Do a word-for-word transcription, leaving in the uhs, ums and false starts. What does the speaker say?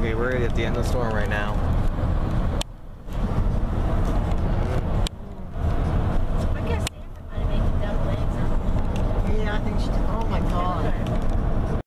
Okay, we're at the end of the storm right now. I guess Santa might have made double eggs. Yeah, I think she did. Oh my God.